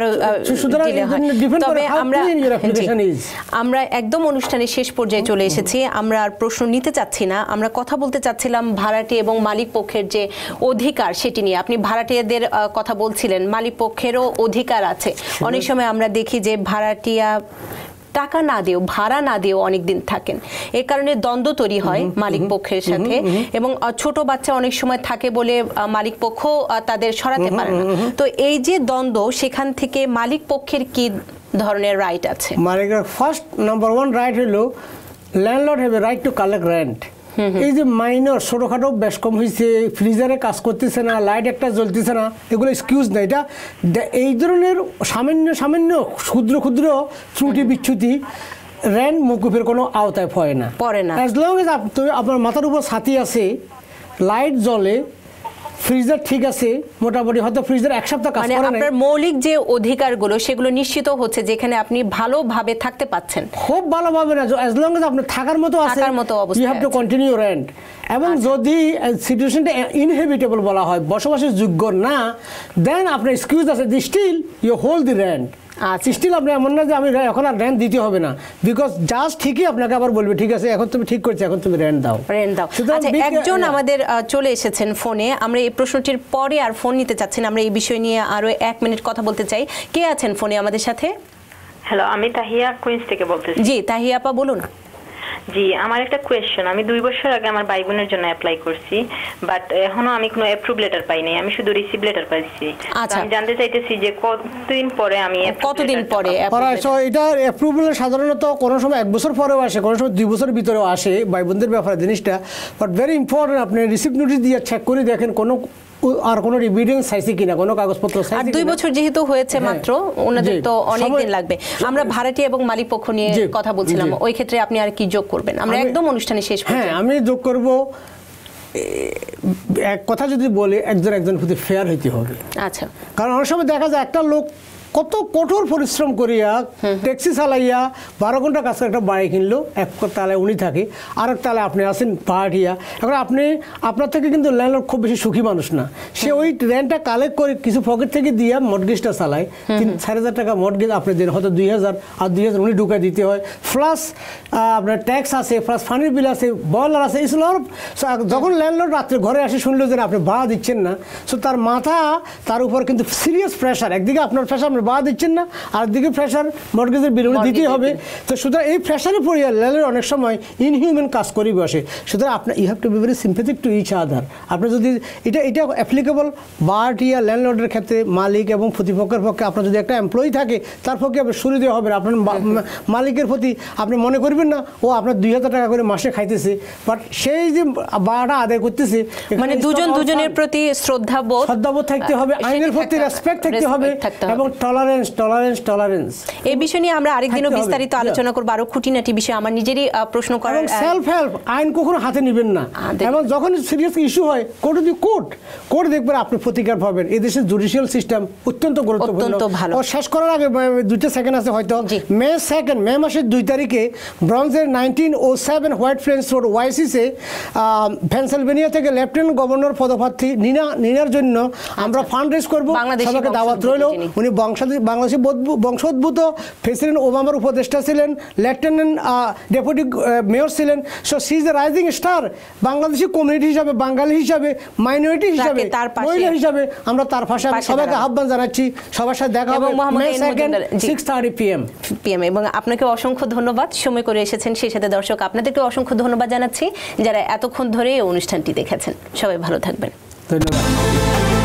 Speaker 1: তবে আমরা একদম অনুষ্ঠানের শেষ পর্যায়ে চলে এসেছি, আমরা আর প্রশ্ন নিতে চাচ্ছি না। আমরা কথা বলতে চাচ্ছিলাম ভাড়াটে এবং মালিক পক্ষের যে অধিকার সেটি নিয়ে। আপনি ভাড়াটিয়াদের কথা বলছিলেন, মালিক পক্ষেরও অধিকার আছে। অনেক সময় আমরা দেখি যে ভাড়াটিয়া টাকা না দিয়েও, ভাড়া না দিয়েও অনেকদিন থাকেন, এর কারণে দ্বন্দ্ব তৈরি হয় মালিক পক্ষের সাথে, এবং ছোট বাচ্চা অনেক সময় থাকে বলে মালিক পক্ষ তাদের সরাতে পারে না। তো এই যে দ্বন্দ্ব, সেখান থেকে মালিক পক্ষের কি ধরনের রাইট আছে?
Speaker 2: মালিকের ফার্স্ট নাম্বার 1 রাইট হলো landlord have a right to collect rent. এই যে মাইনর ছোটখাটো বেশ কম হয়েছে, ফ্রিজারে কাজ করতেছে না, লাইট একটা জ্বলতেছে না, এগুলো এক্সকিউজ না। এটা এই ধরনের সামান্য সামান্য ক্ষুদ্র ক্ষুদ্র ত্রুটি বিচ্যুতি রেন্ট মকুফের কোনো আওতায় পড়ে না। অ্যাজ লং এজ আপনার মাথার উপর ছাতি আছে, লাইট জ্বলে, ফ্রিজার ঠিক আছে, মোটামুটি হয়তো ফ্রিজার 1 সপ্তাহ কাজ করে না,
Speaker 1: আপনার মৌলিক যে অধিকারগুলো সেগুলো নিশ্চিত হচ্ছে, যেখানে আপনি ভালোভাবে থাকতে পাচ্ছেন।
Speaker 2: খুব ভালোভাবে না, অ্যাজ লং এজ আপনি থাকার মতো আছে, you have to continue rent. এবং যদি সিচুয়েশনটা ইনহেবিটেবল বলা হয়, বসবাসের যোগ্য না, দেন আপনার এক্সকিউজ আছে, still you hold the rent. Still আপনি এমন না যে আমি এখন আর রেন্ট দিতে হবে না, বিকজ জাস্ট ঠিকই আপনাকে আবার বলবে ঠিক আছে এখন তুমি ঠিক করছো, এখন তুমি রেন্ট দাও।
Speaker 1: আচ্ছা, একজন আমাদের চলে এসেছেন ফোনে, আমরা এই প্রশ্নটির পরে আর ফোন নিতে চাচ্ছি না, আমরা এই বিষয় নিয়ে আরো 1 মিনিট কথা বলতে চাই। কে আছেন ফোনে আমাদের সাথে?
Speaker 22: হ্যালো, আমি তাহিয়া কুইন্স থেকে বলতেছি।
Speaker 1: জি তাহিয়া আপা বলুন।
Speaker 22: জি, আমার একটা কোয়েশ্চেন। আমি 2 বছর আগে আমার ভাই বোনের জন্য অ্যাপ্লাই করছি, বাট এখনো আমি কোনো অ্যাপ্রুভ লেটার পাই নাই, আমি শুধু রিসিভ লেটার পাইছি। আমি জানতে চাইতেছি যে কতদিন পরে আমি
Speaker 2: এটা অ্যাপ্রুভাল সাধারণত কোনো সময় 1 বছর পরেও আসে, কোনো সময় 2 বছর ভিতরেও আসে ভাই বোনদের ব্যাপারে জিনিসটা। বাট ভেরি ইম্পর্টেন্ট, আপনি রিসিপ্ট নোটিশ দিয়ে চেক করে দেখেন কোনো আর কোনো এভিডেন্স চাইছে কিনা, কোনো কাগজপত্র চাইছে
Speaker 1: আর 2 বছর যেহেতু হয়েছে মাত্র, ওনাদের তো অনেক দিন লাগবে। আমরা ভাড়াটিয়া এবং মালিক পক্ষ নিয়ে কথা বলছিলাম, ওই ক্ষেত্রে আপনি আর কি যোগ করবেন? আমরা একদম অনুষ্ঠানে শেষ করব।
Speaker 2: হ্যাঁ, আমি যোগ করব, এক কথা যদি বলি, একজন প্রতি ফেয়ার হইতে হবে।
Speaker 1: আচ্ছা,
Speaker 2: কারণ অনেক সময় দেখা যায় একটা লোক কত কঠোর পরিশ্রম করিয়া ট্যাক্সি চালাইয়া 12 ঘন্টা কাজ করে একটা বাড়ি কিনলো, এক তালায় উনি থাকে, আরেক তালায় আপনি আছেন ভাড়াটিয়া। এখন আপনি আপনার থেকে কিন্তু ল্যান্ডলর্ড খুব বেশি সুখী মানুষ না, সে ওই রেন্টটা কালেক্ট করে কিছু পকেট থেকে দিয়ে মর্টগেজটা চালায়, 3,500 টাকা মর্টগেজ আপনি দেন, হয়তো 2,000 আর 2,000 উনি ঢুকায় দিতে হয়, প্লাস আপনার ট্যাক্স আছে, প্লাস পানির বিল আছে, বয়লার আছে, এসব। যখন ল্যান্ডলর্ড রাত্রে ঘরে আসে শুনলো যে আপনি ভাড়া দিচ্ছেন না, সো তার মাথা তার উপর কিন্তু সিরিয়াস প্রেশার, একদিকে আপনার প্রেশার ভাড়া দিচ্ছেন না, আর দিকে প্রেশার মর্টগেজের বিল দিতেই হবে। তো সুতরাং এই প্রেশারে পড়ে ল্যান্ডলর্ড অনেক সময় ইনহিউম্যান কাজ করি বসে। সুতরাং আপনার you have to be very sympathetic to each other. আপনি যদি এটা অ্যাপ্লিকেবল ভাড়াটিয়া ল্যান্ডলর্ডের ক্ষেত্রে, মালিক এবং প্রতিপক্ষের পক্ষে, আপনার যদি একটা এমপ্লয়ি থাকে তার পক্ষে আপনি সুবিধা হবে। আপনার মালিকের প্রতি আপনি মনে করবেন না ও আপনার 2,000 টাকা করে মাসে খাইতেছে, বাট সেই যে ভাড়াটা আদায় করতেছে,
Speaker 1: মানে দুজনের প্রতি শ্রদ্ধাবোধ
Speaker 2: থাকতে হবে, আইনের প্রতি রেসপেক্ট থাকতে হবে, এবং টলারেন্স।
Speaker 1: এই বিষয় নিয়ে আমরা আরেকদিনও বিস্তারিত আলোচনা করব, আরো খুঁটিনাটি বিষয়। আমার নিজেরই প্রশ্ন করার,
Speaker 2: সেলফ হেল্প আইন কখনো হাতে নেবেন না, এবং যখন সিরিয়াস ইস্যু হয় কোর্ট দেখবেন আপনি প্রতিকার পাবেন। এই দেশের জুডিশিয়াল সিস্টেম অত্যন্ত গুরুত্বপূর্ণ। ও শেষ করার আগে 2টা সেকেন্ড আছে হয়তো। মে মাসের 2 তারিখে ব্রঞ্জের 1907 হোয়াইট ফ্লেন্স রোড ওয়াইসিসে পেনসিলভেনিয়া থেকে লেফটেন্যান্ট গভর্নর পদপ্রার্থী নিনার জন্য আমরা ফান্ড রেজ করবো। সবাইকে দাওয়াত রইল। উনি বাংলাদেশি বংশোদ্ভূত, প্রেসিডেন্ট ওবামার উপদেষ্টা ছিলেন, লেফটেন্যান্ট ডেপুটি মেয়র ছিলেন। So she is a rising star. Bangladeshi community হিসাবে, বাঙালি হিসাবে, মাইনরিটি হিসাবে, মহিলা হিসাবে আমরা তার পাশে সবাইকে আহ্বান জানাচ্ছি। সবার সাথে দেখা হবে মে 2nd 6:30 PM।
Speaker 1: এবং আপনাকে অসংখ্য ধন্যবাদ সময় করে এসেছেন। সেই সাথে দর্শক আপনাদেরকে অসংখ্য ধন্যবাদ জানাচ্ছি যারা এতক্ষণ ধরে এই অনুষ্ঠানটি দেখেছেন। সবাই ভালো থাকবেন।
Speaker 2: ধন্যবাদ।